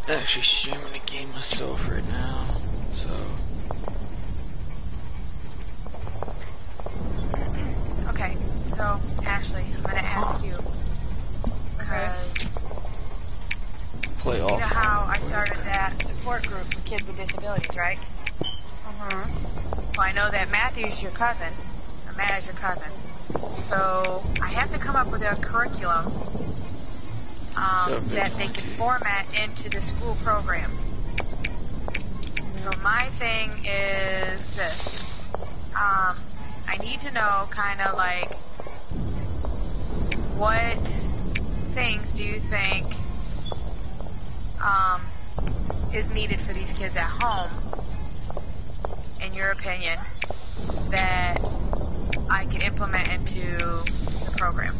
actually streaming the game myself right now, so. Okay, so Ashley, I'm gonna ask you because Play off. you know how I started that support group for kids with disabilities, right? Well, I know that Matthew's your cousin, or Matt is your cousin, so I have to come up with a curriculum that they can format into the school program. So my thing is this. I need to know kind of like what things do you think is needed for these kids at home, in your opinion, that I can implement into the program.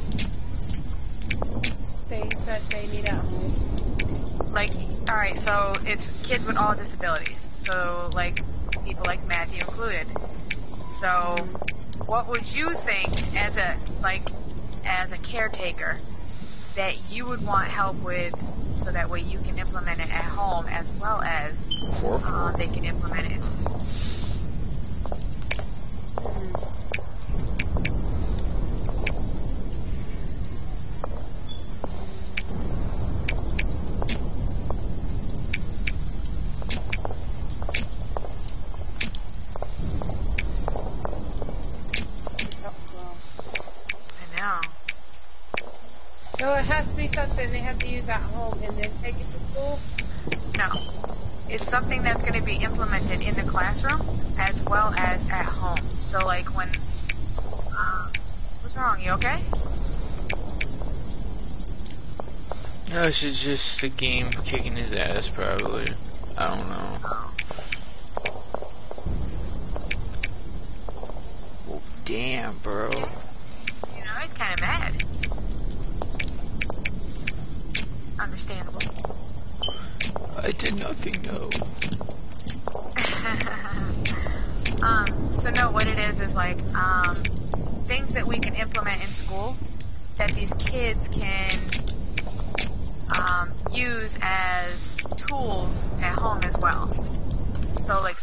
Things that they need at home. Like, alright, so it's kids with all disabilities. So, like, people like Matthew included. So, what would you think as a caretaker that you would want help with so that way you can implement it at home as well as they can implement it in school? So it has to be something they have to use at home and then take it to school? No. It's something that's going to be implemented in the classroom as well as at home. So like when... what's wrong? You okay? No, it's just the game kicking his ass, probably. I don't know. Well, damn, bro. Yeah. You know, he's kind of mad. Understandable. I did nothing, no. So no, what it is like, things that we can implement in school that these kids can use as tools at home as well. So like,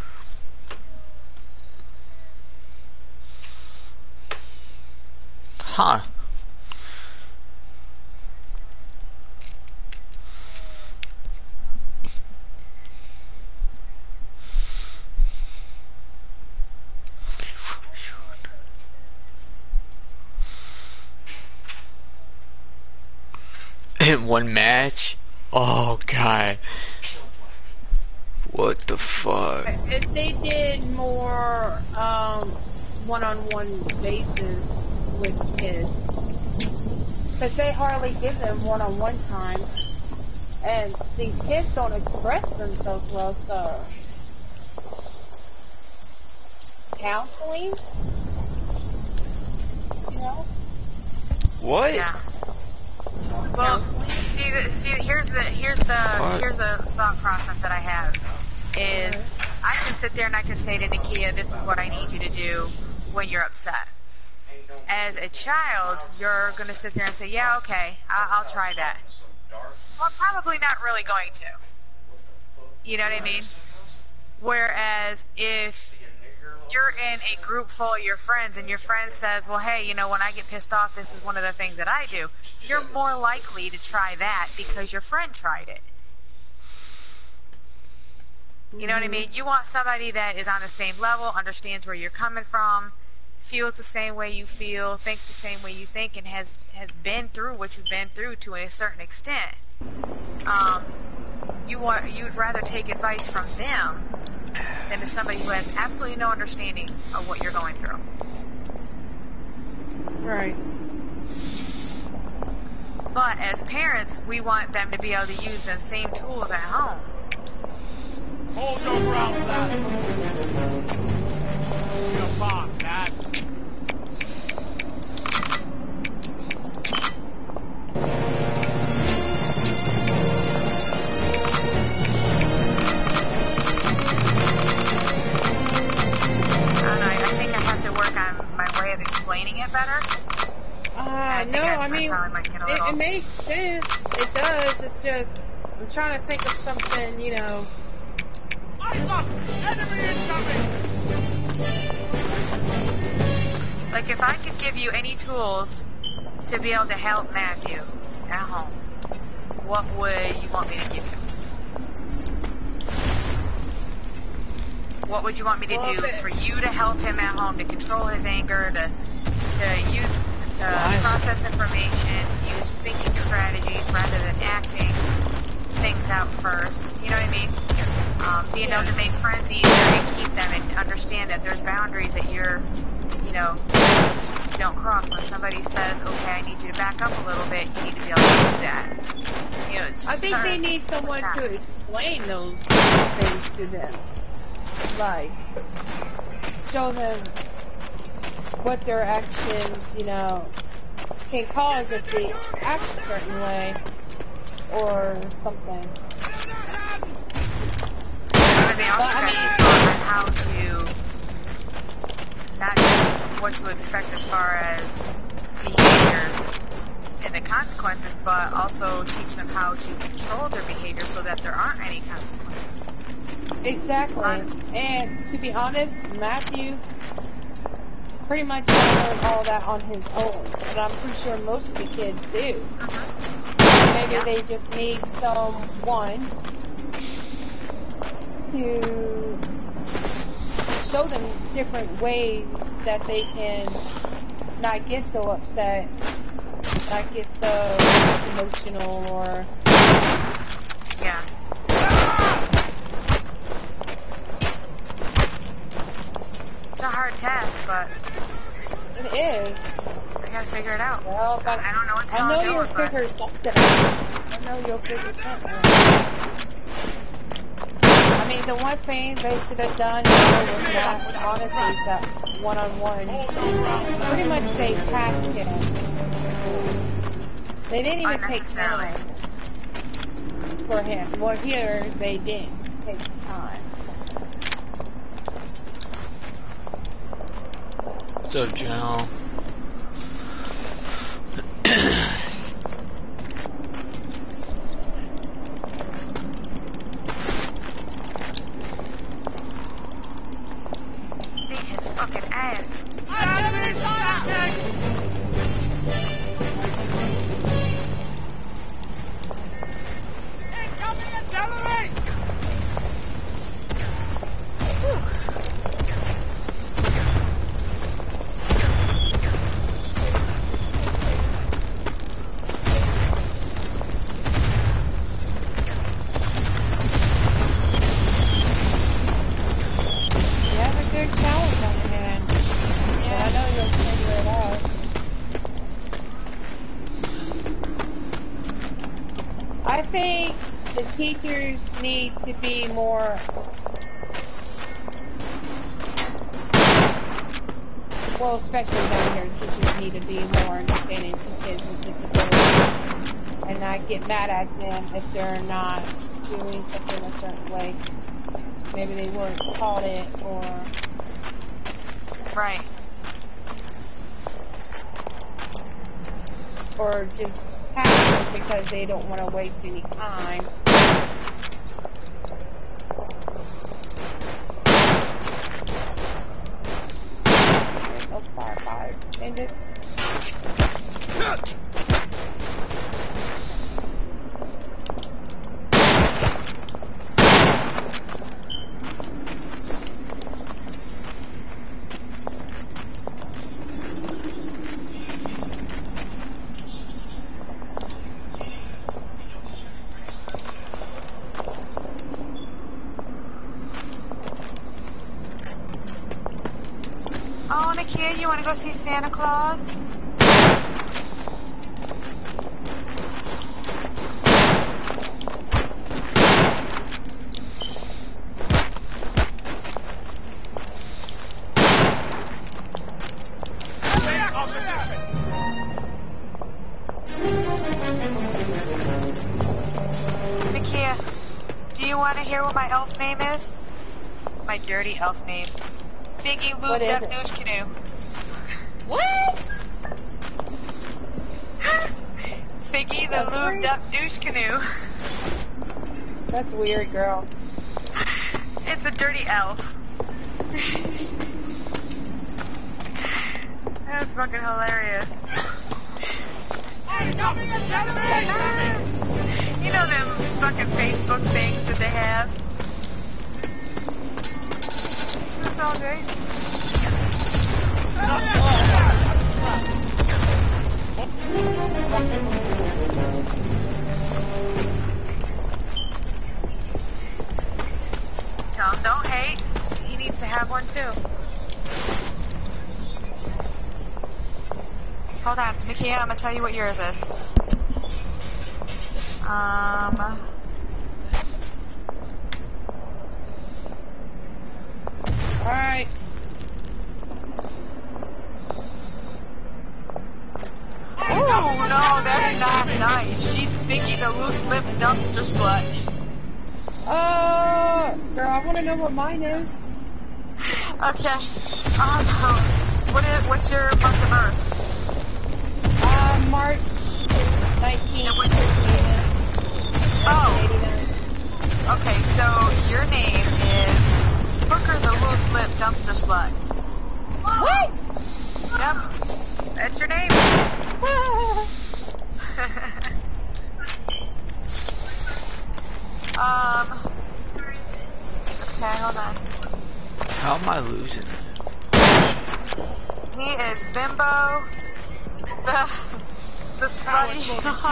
Huh. In one match? Oh god. What the fuck? If they did more one-on-one bases with kids, because they hardly give them one-on-one time, and these kids don't express themselves well, so counseling, you know? What? yeah. Well, here's the thought process that I have is I can sit there and I can say to Nakia, this is what I need you to do when you're upset. As a child, you're going to sit there and say, yeah, okay, I'll try that. Well, I'm probably not really going to. You know what I mean? Whereas if you're in a group full of your friends and your friend says, well, hey, you know, when I get pissed off, this is one of the things that I do, you're more likely to try that because your friend tried it. You know what I mean? You want somebody that is on the same level, understands where you're coming from, feels the same way you feel, thinks the same way you think, and has been through what you've been through to a certain extent. You'd rather take advice from them than to somebody who has absolutely no understanding of what you're going through. Right. But as parents, we want them to be able to use the same tools at home. Hold your ground, lad. You're fine, lad. Explaining it better? No, I mean, it makes sense. It does. It's just, I'm trying to think of something, you know. Eyes up! Enemy incoming! Like, if I could give you any tools to be able to help Matthew at home, what would you want me to give you? What would you want me to do for you to help him at home, to control his anger, to process information, to use thinking strategies rather than acting things out first? You know what I mean? Being able to make friends easier and keep them and understand that there's boundaries that you're, you know, just don't cross. When somebody says, okay, I need you to back up a little bit, you need to be able to do that. You know, I think they need someone to explain those things to them. Like, show them what their actions, you know, can cause if they act a certain way or something. But they also got to taught how to, not just what to expect as far as behaviors and the consequences, but also teach them how to control their behavior so that there aren't any consequences. Exactly. And to be honest, Matthew pretty much learned all that on his own. And I'm pretty sure most of the kids do. Maybe they just need someone to show them different ways that they can not get so upset, not get so emotional, or... Yeah. It's a hard task, but it is. I gotta figure it out. Well, but I don't know what the hell I know I'm you'll doing, figure something out. I know you'll figure something out. I mean, the one thing they should have done, you know, was not, honestly, is that one-on-one. Pretty much they passed him. They didn't even take time for him. Well, here, they didn't take time. What's up, Joe? Beat his fucking ass. Enemy attacking! Incoming artillery! You have a good challenge on your hand. Yeah, I know you'll figure it out. I think the teachers need to be more... Well, especially down here, teachers need to be more understanding to kids with disabilities and not get mad at them if they're not doing something a certain way. Maybe they weren't taught it, or... Right. or just pass it because they don't want to waste any time. There's no fire bandits. Oh, Nakia, you want to go see Santa Claus? Nakia, do you want to hear what my elf name is? My dirty elf name. Figgy What lubed is up it? douche canoe. What? Figgy the That's lubed great. up douche canoe. That's weird, girl. It's a dirty elf. That was fucking hilarious. You know them fucking Facebook things that they have? That's all great. Tell him don't hate. He needs to have one too. Hold on, Nikia, I'm gonna tell you what yours is. Alright. Oh no, that's not nice. She's Vicky the loose lip dumpster slut. Girl, I want to know what mine is. Okay. What's your month of birth? March 19th. Oh. Okay, so your name is Hooker the loose lip dumpster slut. What? Yep. That's your name. Okay, hold on. How am I losing? He is Bimbo, the slutty.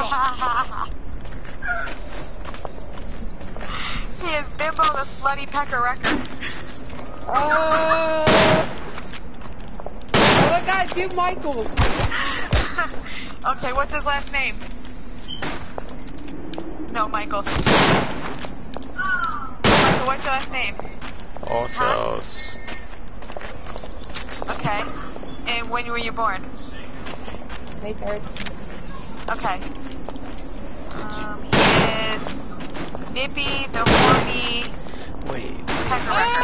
He is Bimbo, the slutty pecker record. Oh, I gotta do Michael's. Okay, what's his last name? No, Michael's. Michael, what's your last name? Autos. Okay. And when were you born? May 3rd. Okay. He is Nippy the horny Wait. pecker record.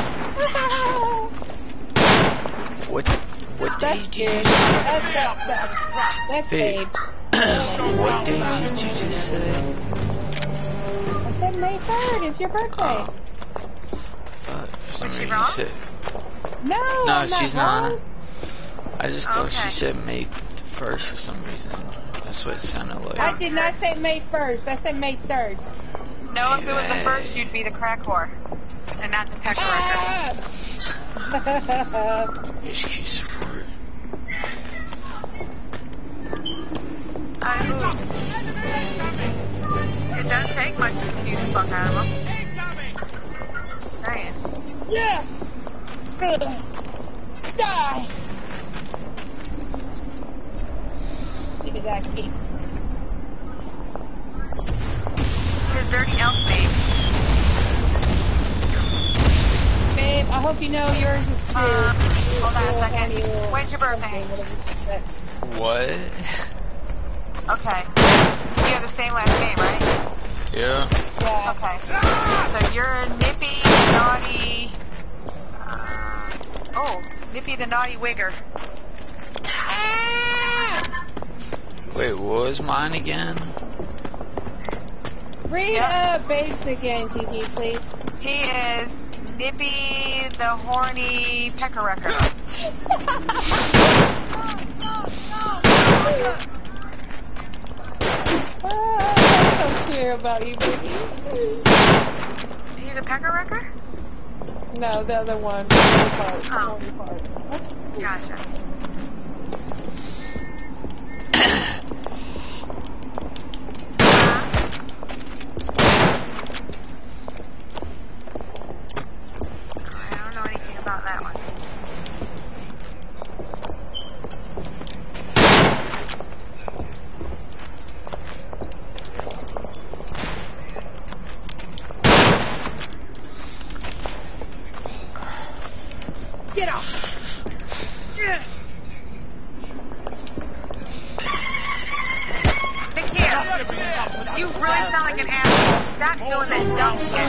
What day That's did you good. That's Babe. babe. What day did you just say? I said May 3rd. It's your birthday. I thought for some Was she reason wrong? you said. No, No, I'm she's not. not. I just thought Okay. she said May 1st for some reason. That's what it sounded like. I did not say May 1st. I said May 3rd. No, if it was the first, you'd be the crack whore. And not the pecker record. HQ support. It doesn't take much to confuse the fuck out of them. Just saying. Yeah. Die. Give me that key. His dirty elf babe. Babe, I hope you know yours is too. Hold on a second. When's your birthday? What? Okay. You have the same last name, right? Yeah. Yeah. Okay. So you're Nippy, naughty. Nippy the naughty wigger. Wait, what was mine again? Read babes again, Gigi, please. He is Nippy the horny pecker record. I don't care about you, baby. He's a pecker record? No, the other one. The Oh. part. Gotcha. I don't know anything about that one. Get off. Nikia, you really sound like an asshole. Stop doing that dumb shit.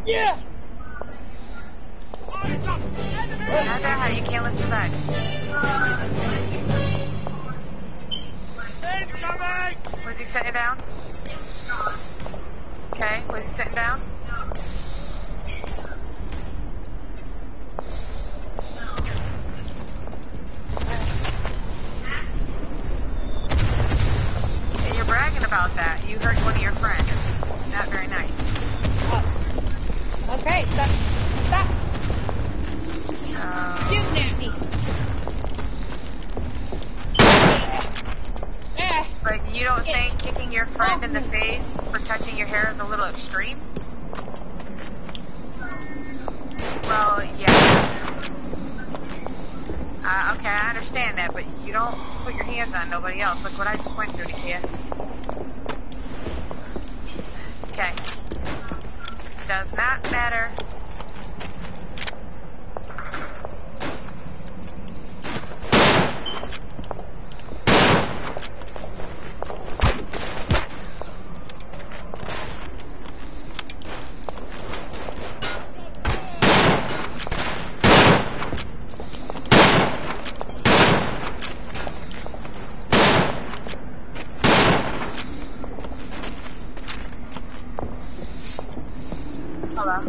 Yeah. Eyes up! Enemy Not that high, you can't lift your leg. incoming! Was he sitting down? Okay, was he sitting down? Yeah, you're bragging about that. You hurt one of your friends. Not very nice. Okay, stop. So, Shooting at me. but you don't think kicking your friend in the face for touching your hair is a little extreme? Well, yeah. Okay, I understand that, but you don't put your hands on nobody else. Look what I just went through, Nakia. Okay. Does not matter. Hello.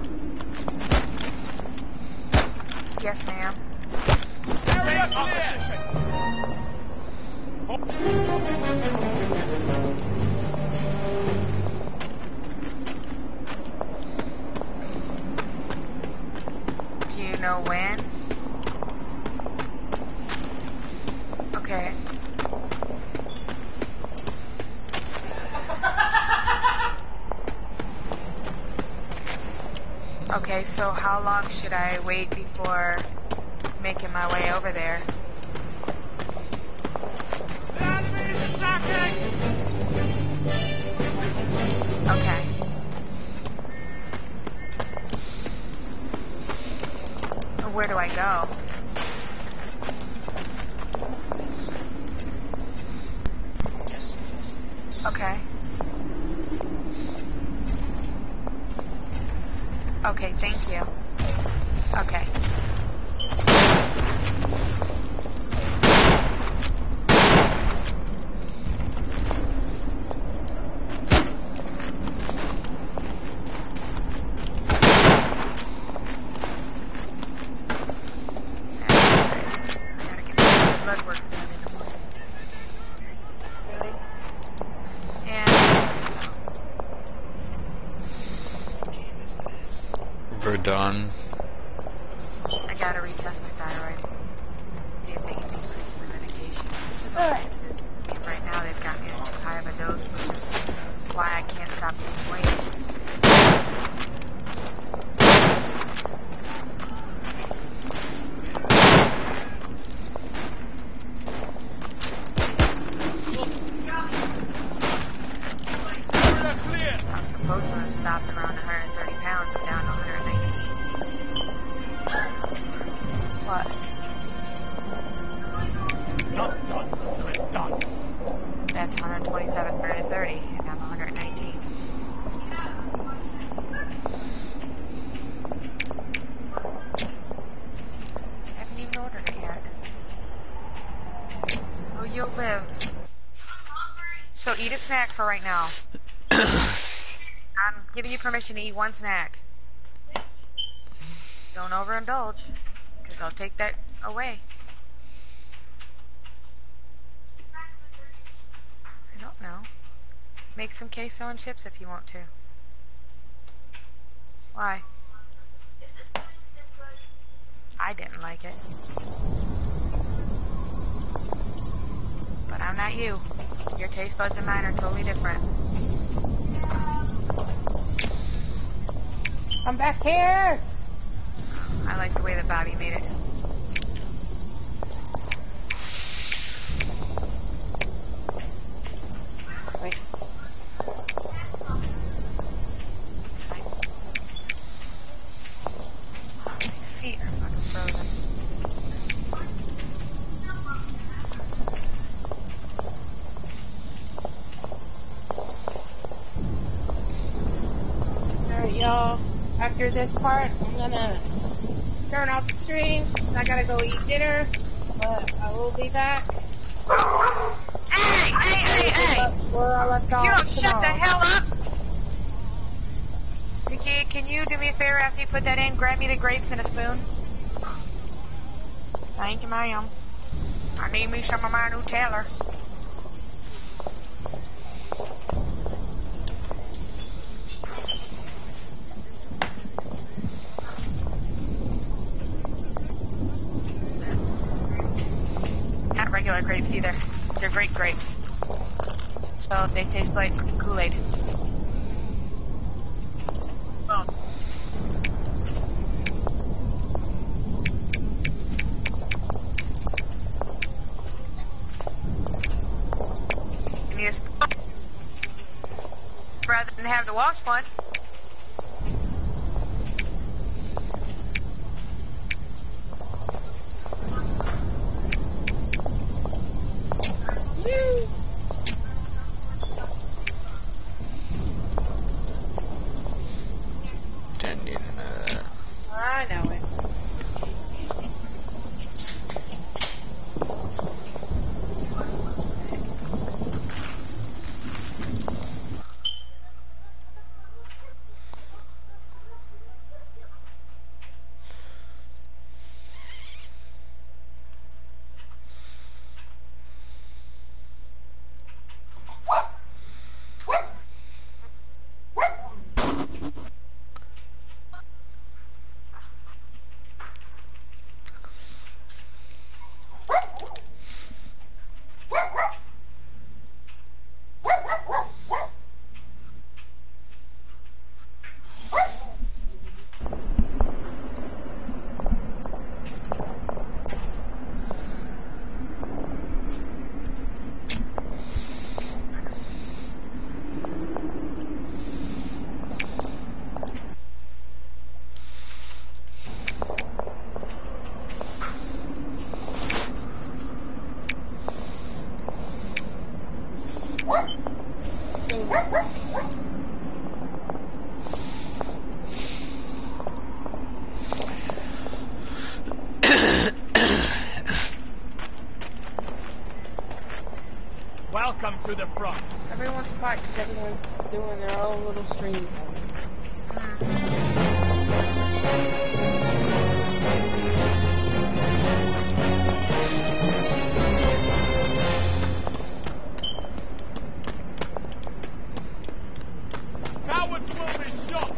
Yes, ma'am. Area clear! Do you know when? Okay. Okay, so how long should I wait before making my way over there? The enemy is attacking! Okay. Where do I go? Okay. Okay, thank you. Okay. Anyways, I gotta get my blood work done in the morning. And Verdun. I gotta retest my thyroid. See if they can decrease my medication, which is okay because right now they've got me at too high of a dose, which is why I can't stop losing weight. Area clear! I was supposed to have stopped around 130 pounds and down to 119. What? Not done until it's done. That's 127, 130, and I'm 119. Haven't even ordered it yet. Oh, you'll live. So eat a snack for right now. I'm giving you permission to eat one snack. Don't overindulge, because I'll take that away. I don't know. Make some queso and chips if you want to. Why? I didn't like it. But I'm not you. Your taste buds and mine are totally different. Come back here. I like the way that Bobby made it. Wait. It's fine. Oh, my feet are fucking frozen. Alright, y'all. after this part, I'm gonna turn off the stream. I gotta go eat dinner, but I will be back. Hey! Where I left You off don't shut the tomorrow. hell up! Nikki, can you do me a favor after you put that in? Grab me the grapes and a spoon. Thank you, ma'am. I need me some of my Nutella. Not regular grapes either. They're grape grapes. So they taste like Kool-Aid. Boom. You need a spoon rather than have to wash one. Didn't need to know that. I know it. Welcome to the front. Everyone's quiet because everyone's doing their own little stream. Cowards will be shot.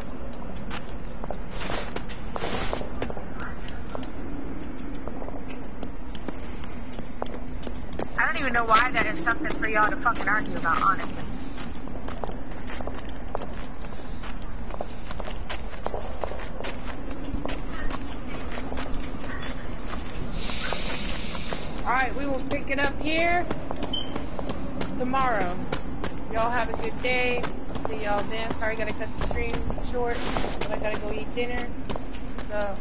I don't even know why that is something for y'all to fucking argue about, honestly. Alright, we will pick it up here tomorrow. Y'all have a good day. See y'all then. Sorry, gotta cut the stream short, but I gotta go eat dinner. So,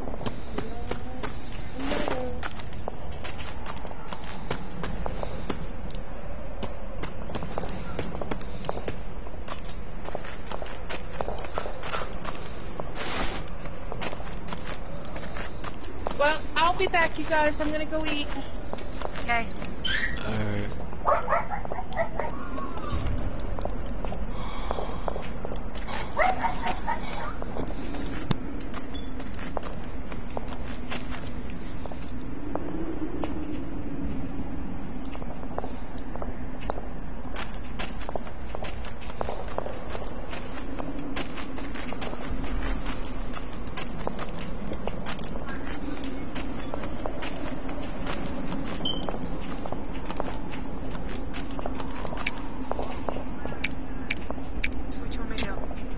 well, I'll be back, you guys. I'm gonna go eat. Okay. Alright. So what you want me to do?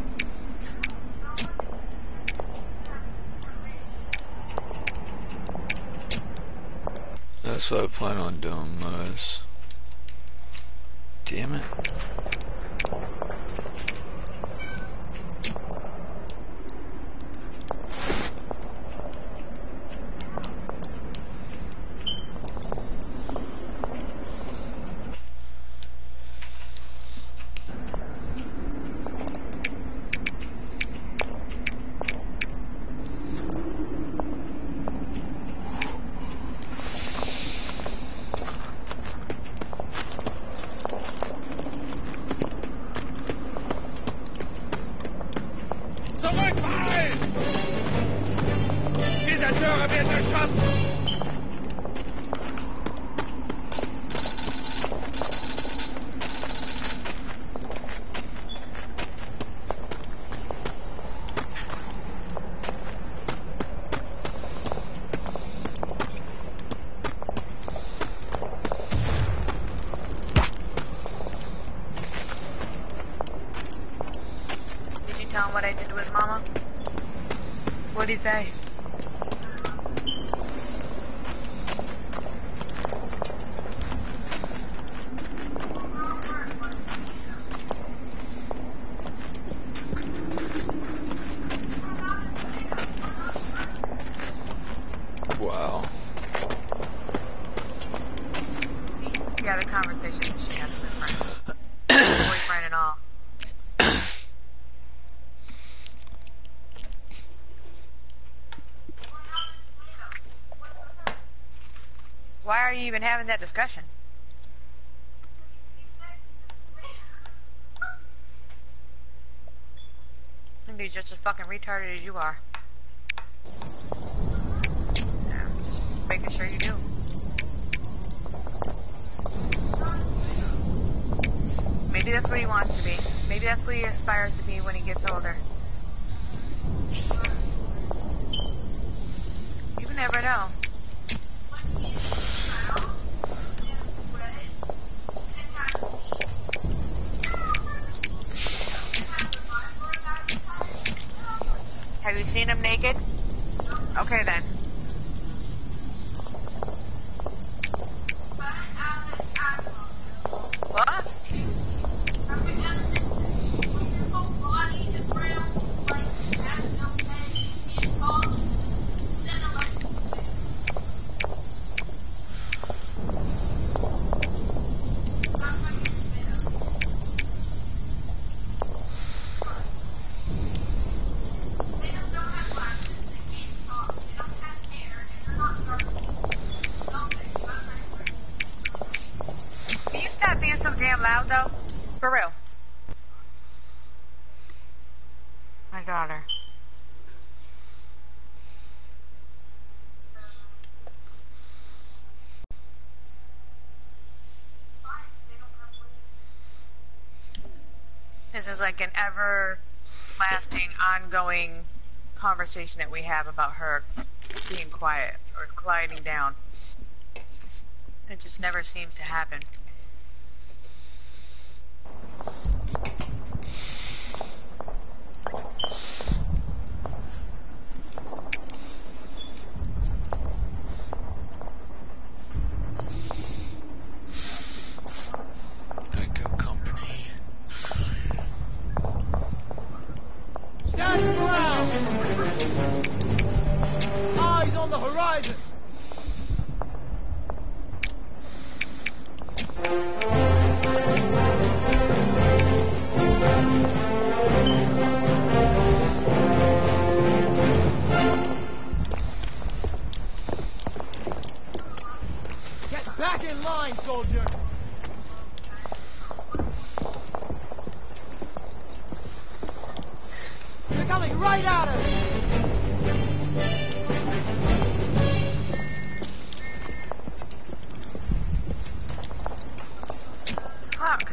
That's what I plan on doing most. Damn it. Fahrer wird erschossen! Did you tell him what I did to his mama? What'd he say? Wow. Yeah, the conversation that she has with her friends. Boyfriend and all. Why are you even having that discussion? Maybe he's just as fucking retarded as you are. Yeah, just making sure you do. Maybe that's what he wants to be. Maybe that's what he aspires to be when he gets older. You never know. Have you seen him naked? Okay then. What? Can you stop being so damn loud though? For real. My daughter. This is like an everlasting, ongoing conversation that we have about her being quiet or quieting down. It just never seems to happen. Echo Company. Stand your ground! Eyes on the horizon! Get back in line, soldier! They're coming right at us! Fuck.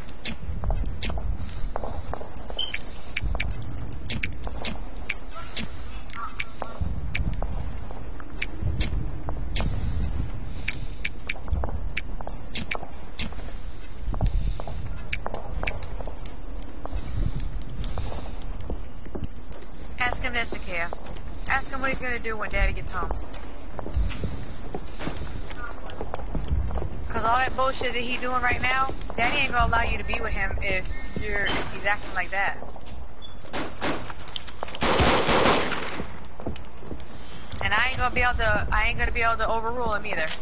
Ask him this, Nakia. Ask him what he's gonna do when Daddy gets home. Cause all that bullshit that he's doing right now, Daddy ain't gonna allow you to be with him if he's acting like that. And I ain't gonna be able to overrule him either.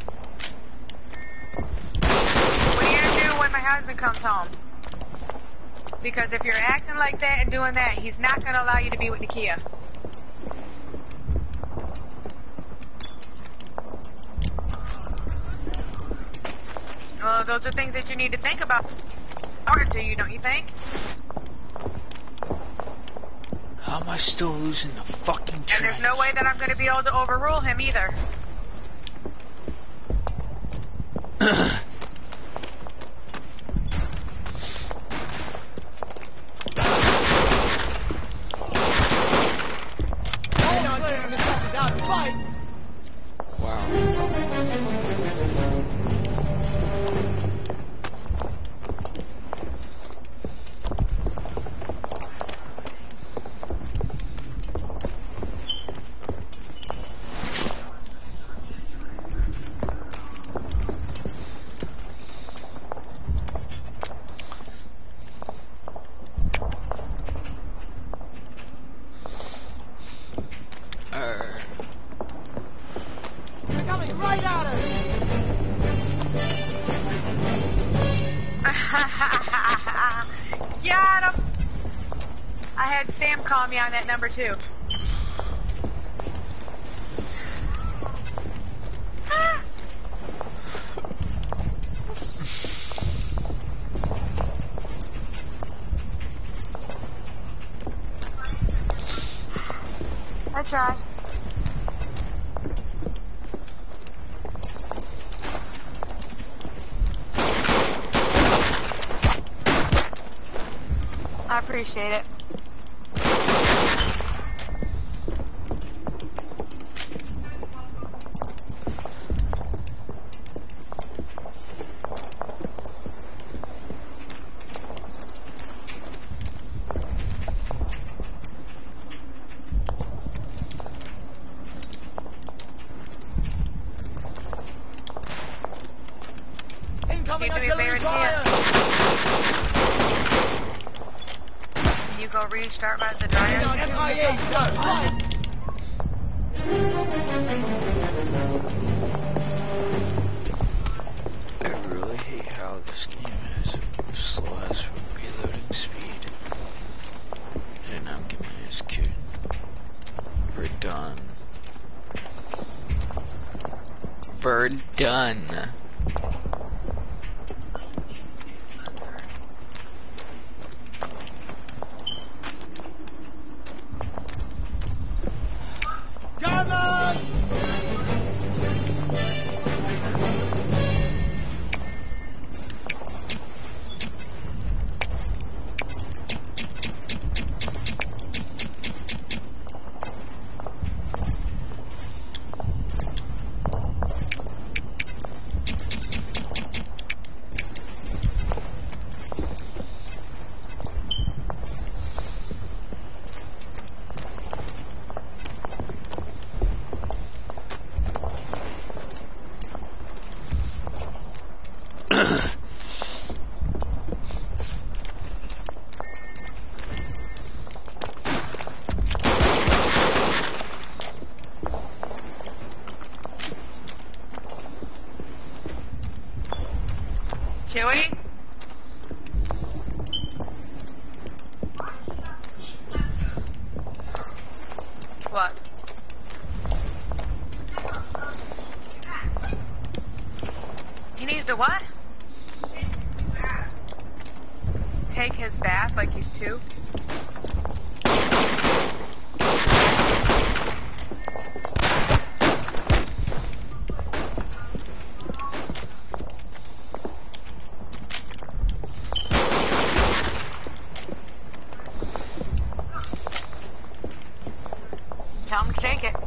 Comes home. Because if you're acting like that and doing that, he's not going to allow you to be with Nakia. Well, those are things that you need to think about in order to you, don't you think? How am I still losing the fucking train? And there's no way that I'm going to be able to overrule him either. Got him! I had Sam call me on that number too. I tried. I appreciate it. Incoming Do me a favor, artillery Tia. fire! Can you go restart the Hang on, dryer? MIA, sir! Fire! I really hate how this game is slow as reloading speed. And I'm giving this kid Verdun. Verdun. Chewie? What? He needs to what? Take his bath like he's 2? Tell him to take it.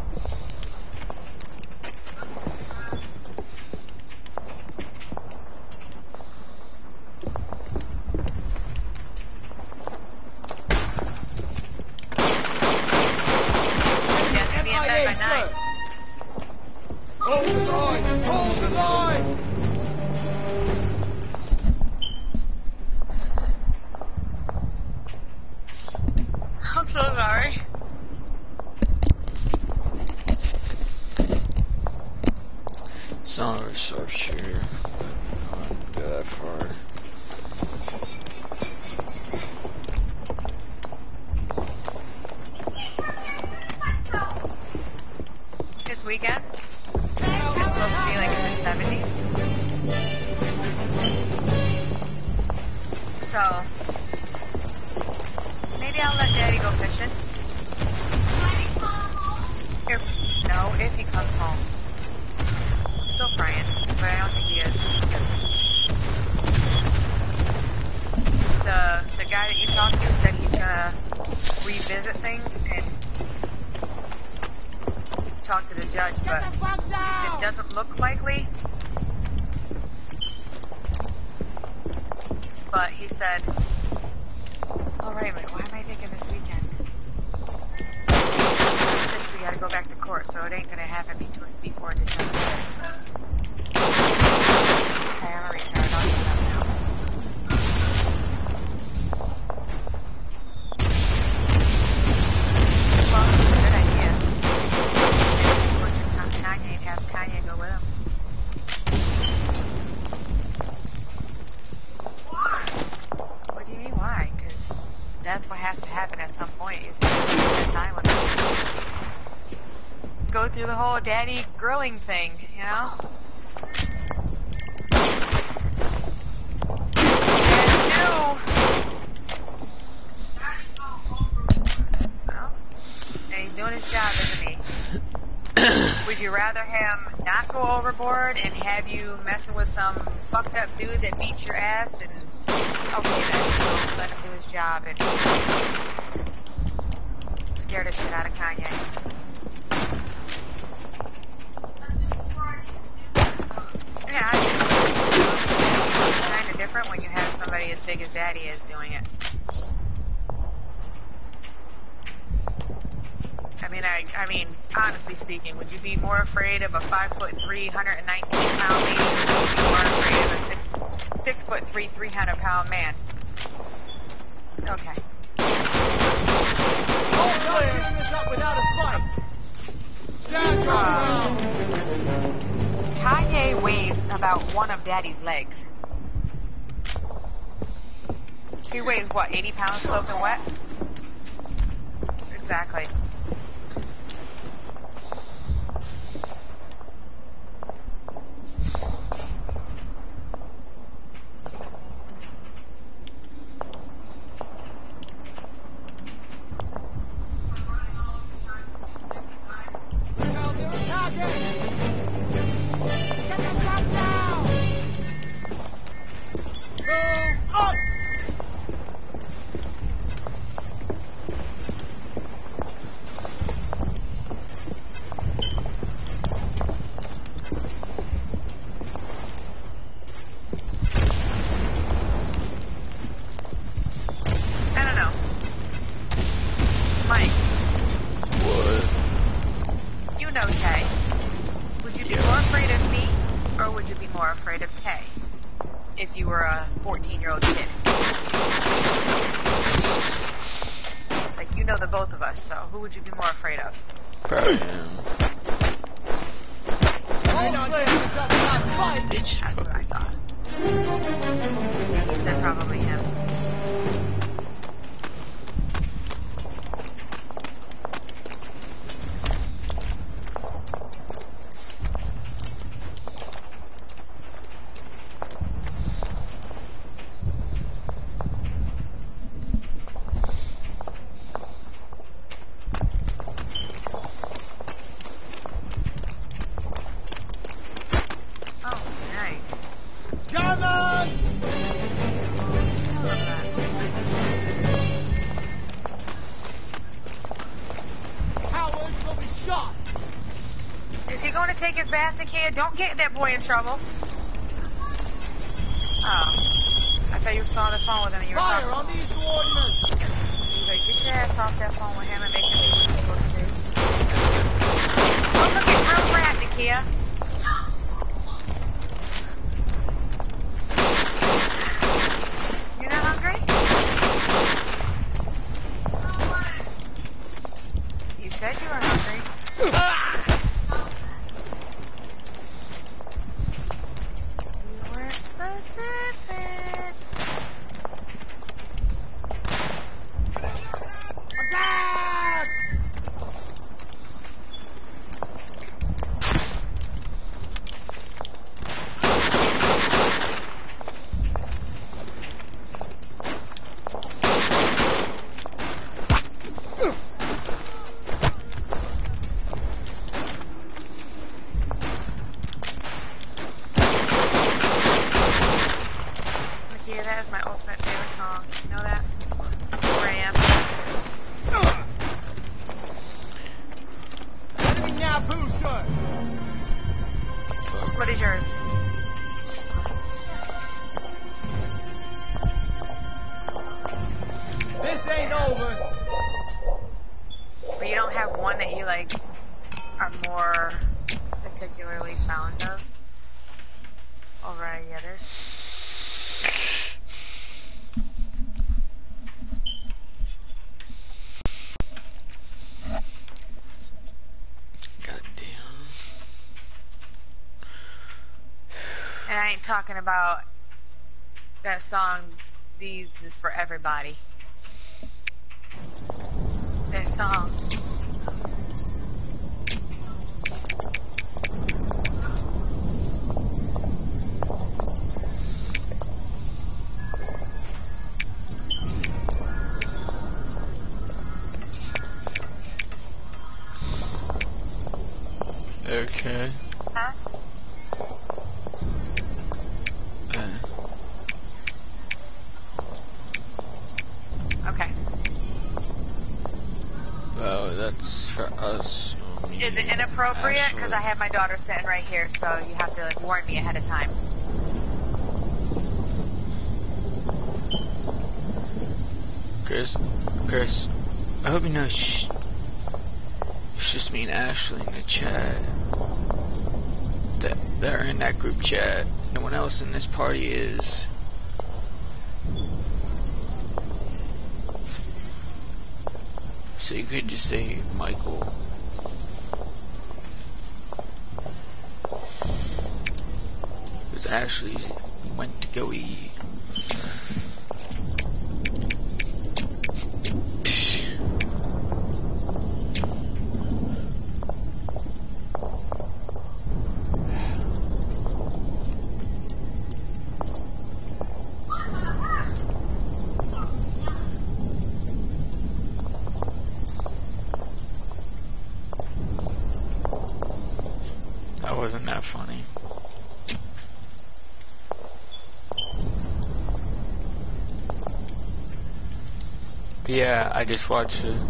That's gonna be in bed by 9. Hold the line! Hold the line! I'm so sorry. It's not a sharpshooter, but I wouldn't go that far. but he said, oh, wait a minute, why am I thinking this weekend? Since we gotta go back to court, so it ain't gonna happen before December 6th. Okay, I'm a retard, I'll do that now. Well, it's a good idea. Maybe we'll talk to Kanye and have Kanye go with him. What do you mean, why? Because that's what has to happen at some point, is you have to spend time with him. Go through the whole daddy grilling thing, you know? Doing his job, isn't he? Would you rather him not go overboard and have you messing with some fucked up dude that beats your ass and okay then, so let him do his job and scare the shit out of Kanye? Yeah, it's kind of different when you have somebody as big as Daddy is doing it. I mean, honestly speaking, would you be more afraid of a 5'3", 119-pound lady, or would you be more afraid of a 6'3", 300-pound man? Okay. Oh, no, doing this up without a fight. Stand your ground. Kanye weighs about one of Daddy's legs. He weighs what, 80 pounds soaking wet? Exactly. If you were a 14-year-old kid. Like, you know the both of us, so who would you be more afraid of? Probably him. Bitch. That's what I thought. He said probably him. Take his bath, Nakia. Don't get that boy in trouble. Oh. I thought you saw the phone with him and you were Fire talking. on these coordinates! Like, get your ass off that phone with him and make him do what he's supposed to do. Oh, look at real rat, Nakia. You're not hungry? You said you were hungry. particularly fond of over any others. Goddamn. And I ain't talking about that song, These Is For Everybody. That song. Okay. Huh? Okay. Well, that's for us. Is it inappropriate? Because I have my daughter sitting right here, so you have to like warn me ahead of time. Chris, I hope you know it's just me and Ashley in the chat. They're in that group chat. No one else in this party is. So you could just say Michael. Because Ashley went to go eat. That wasn't that funny. Yeah, I just watched it.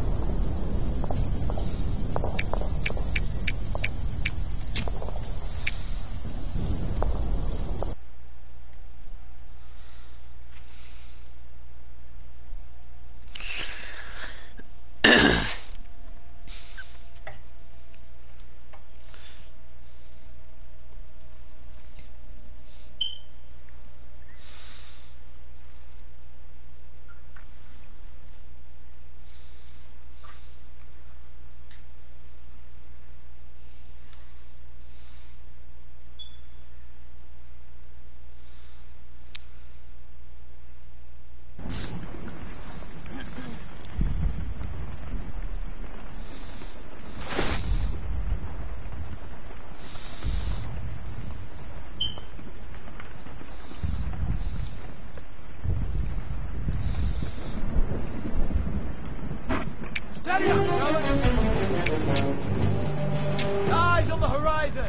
Steady up, fellas! Eyes on the horizon!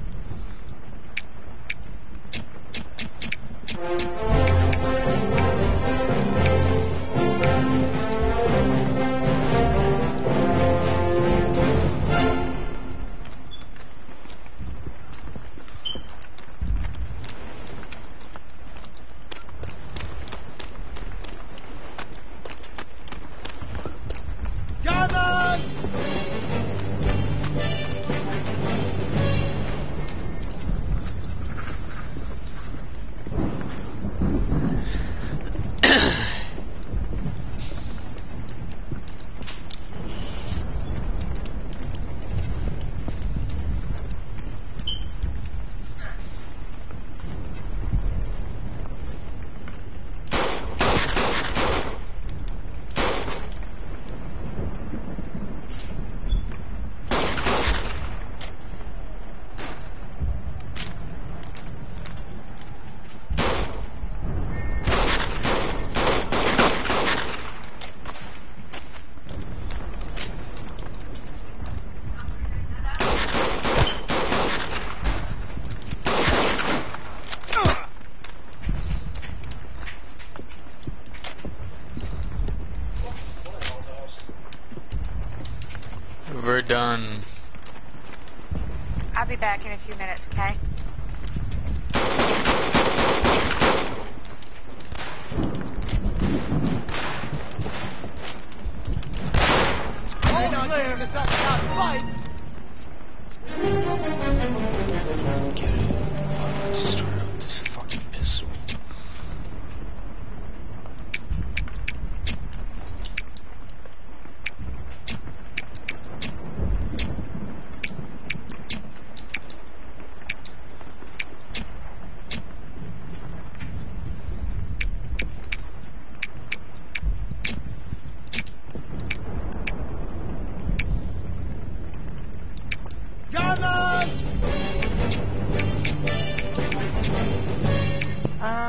Verdun. I'll be back in a few minutes, okay? Hold on, clear this up without a fight!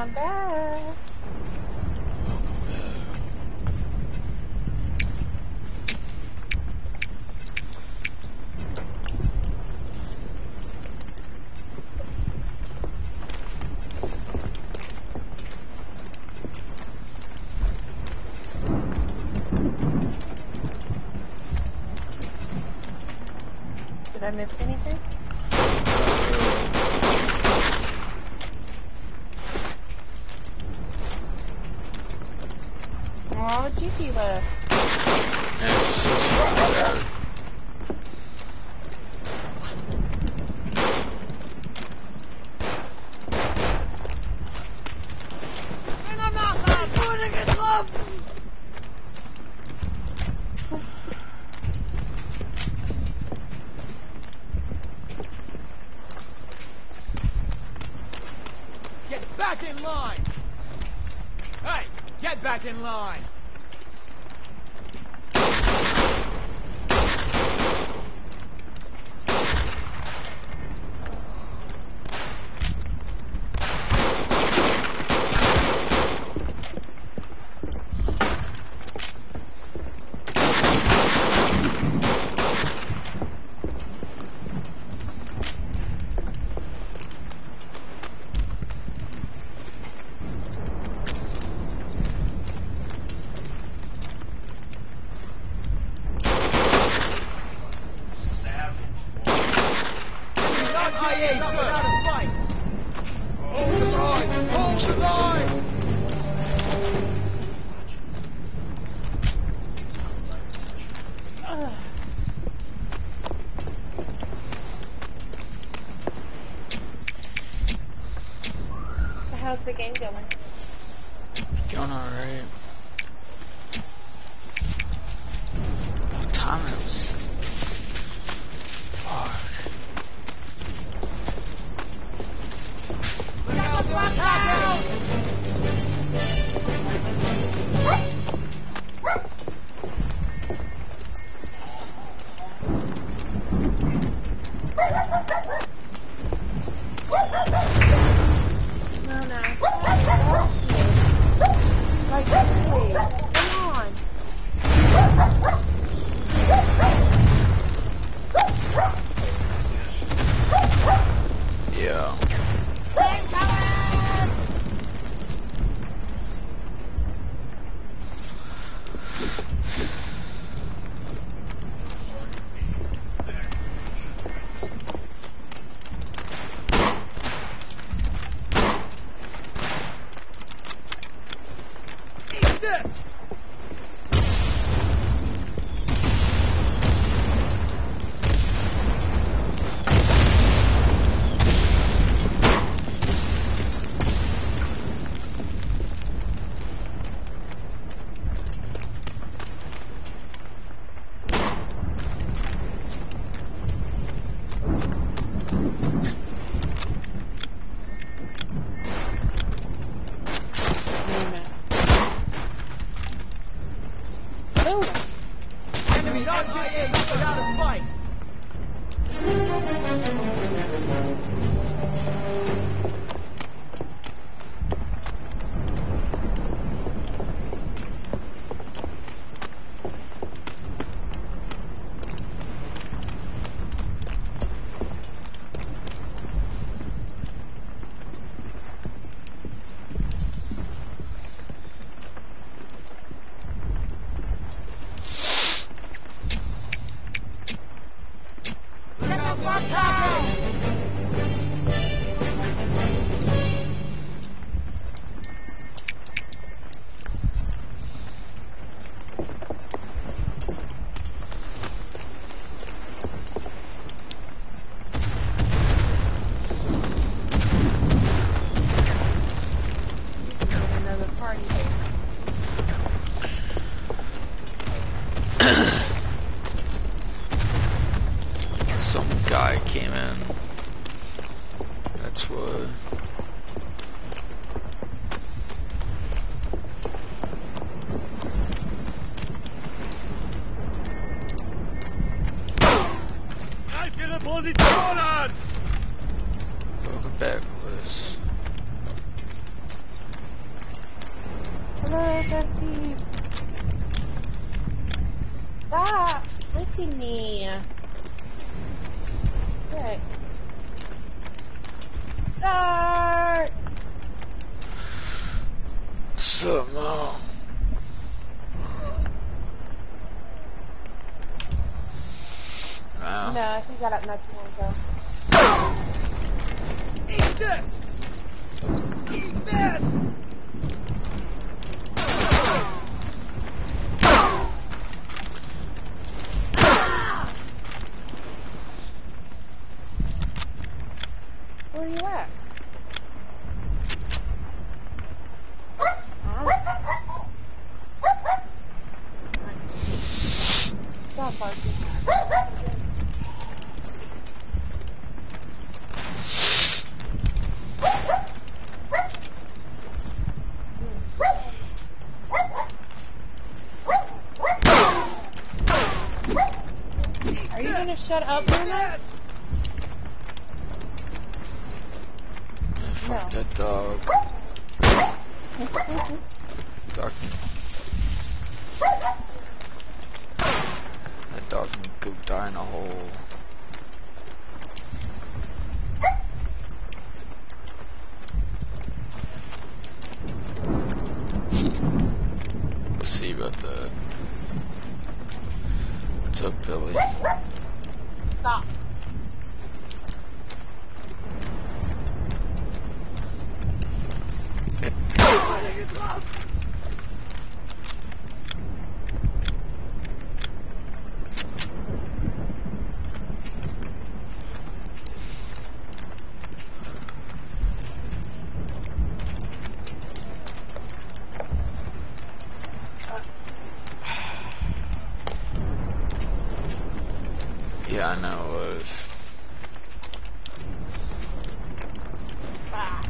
I'm back. Did I miss anything? Oh, Gigi left. Get back in line! Hey, get back in line! So how's the game going? Going alright. What time it was? Fuck. No, no. Like, really? Come on. Yeah. Eat this! Bestie. Stop licking me. Okay. Start. Somehow. Wow. No, I think I got up not too long ago. Eat this! Eat this! Where are you at? Stop barking. Are you gonna shut up, Luna? Fuck that dog. Dog can... That dog can go die in a hole. We'll see about that. What's up, Billy? Stop. Yeah, I know it was. Ah.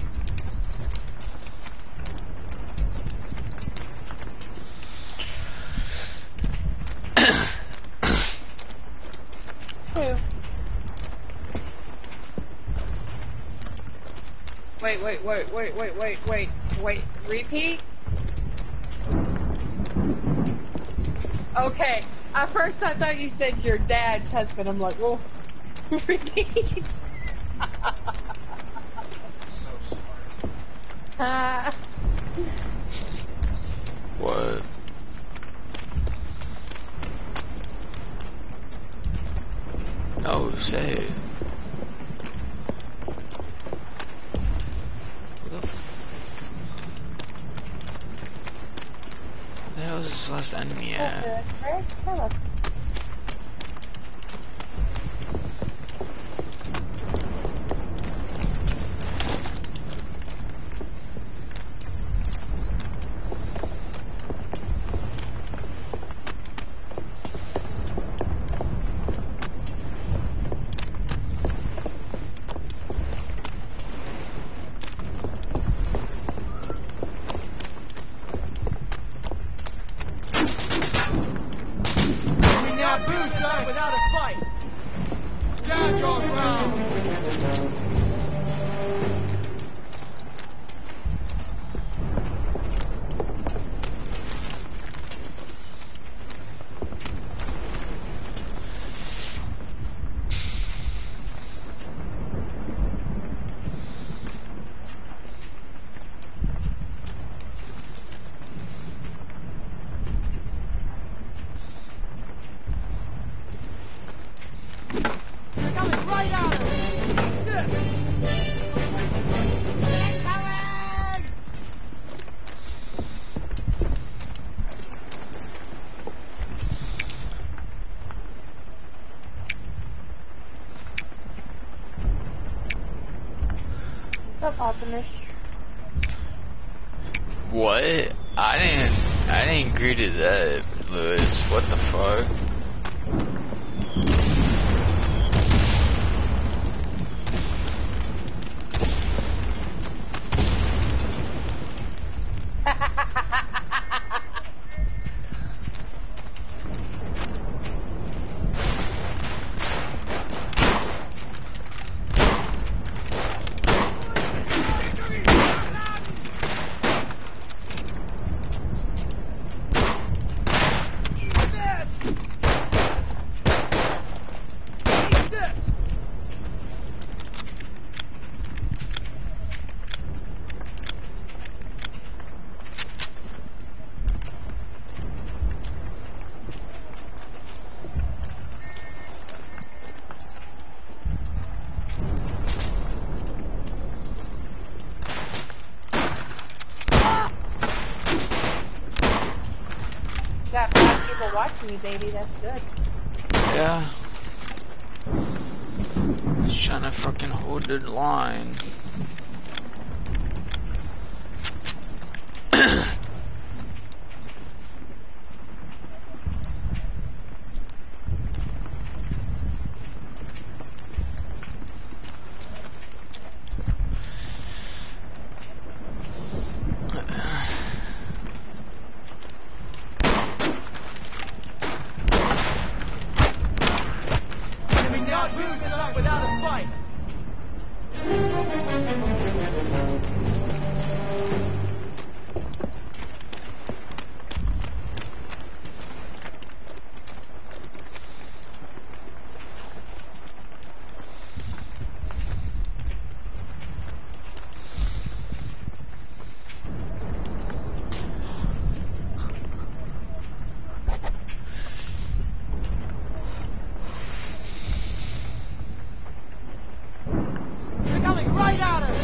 Who? Wait. Repeat? Okay. At first I thought you said your dad's husband. I'm like, well, repeat. What? No, say it. What the the hell is this last enemy at? Tell us. Without a fight. Stand your ground. What's up, Optimus? What? I didn't agree to that, Lewis. What the fuck? watching me, baby. That's good. Yeah. Just trying to fucking hold the line. Not lose tonight without a fight. They're coming right at us.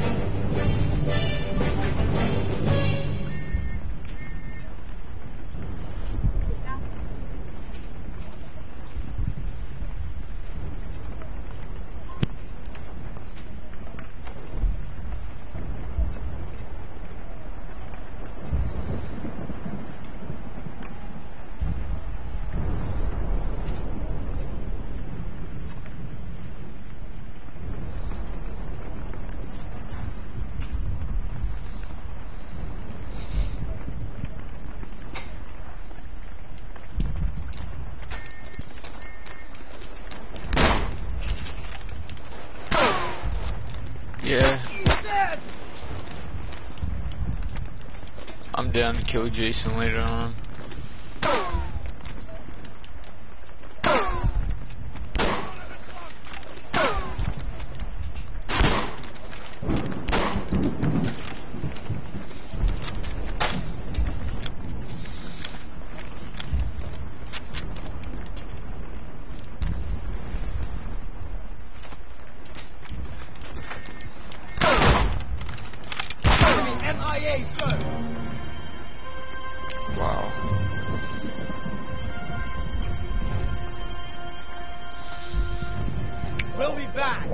Yeah. I'm down to kill Jason later on. MIA, sir. Wow. We'll be back.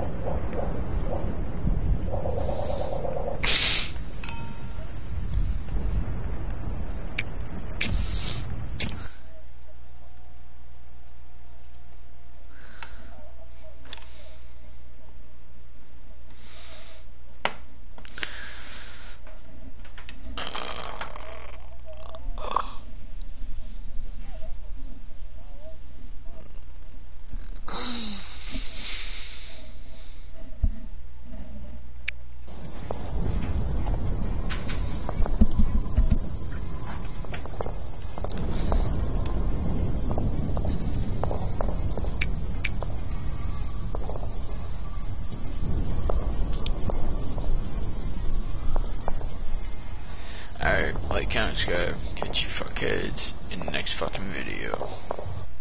Alright, like, comment, subscribe, catch you fuckheads in the next fucking video.